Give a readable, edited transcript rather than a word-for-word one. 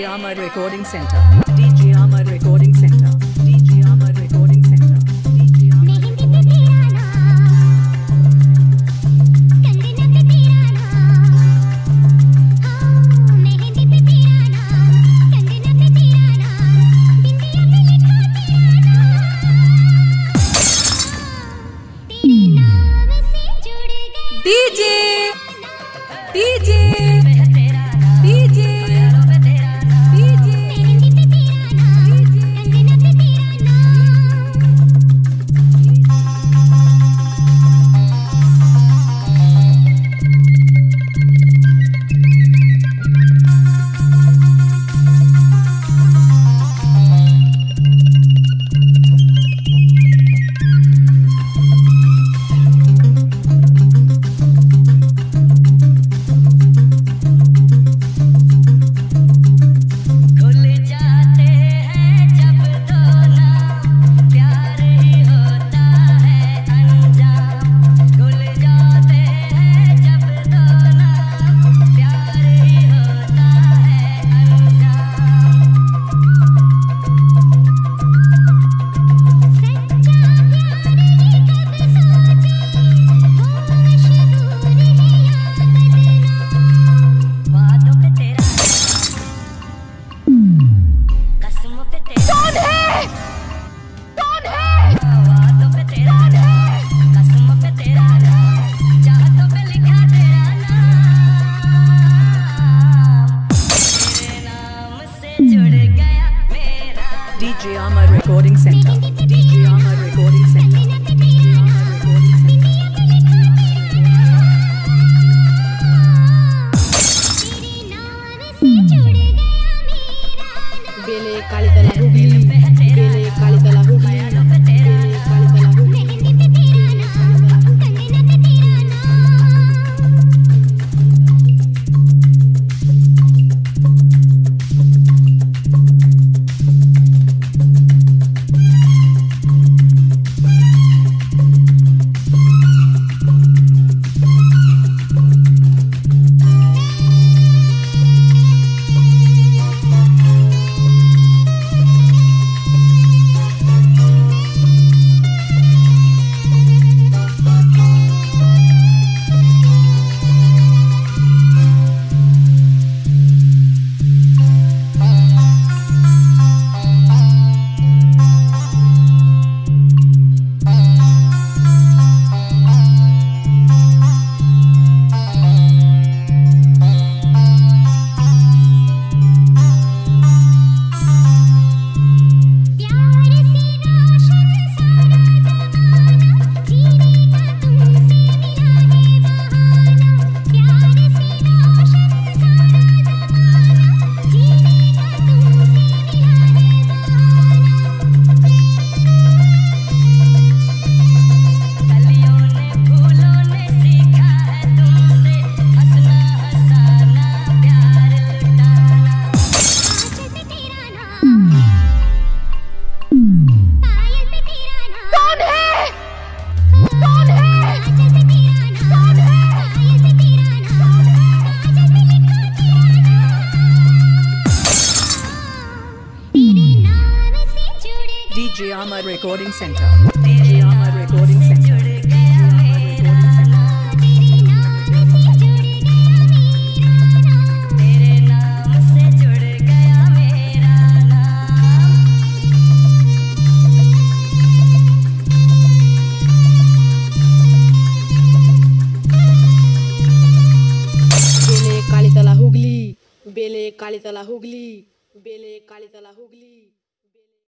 Amar Recording Center. DJ Amar Recording Center. DJ Amar Recording Center. DJ Amar. DJ DJ DJ DJ Amar Recording Center. DJ Amar Recording Center. DJ Amar Recording Center. बेले काली तला हुगली, बेले काली तला हुगली, बेले काली तला Hooghly. DJ Amar Recording Center. DJ Amar Recording Center. बेले काली तला हुगली, बेले काली तला हुगली, बेले काली तला हुगली।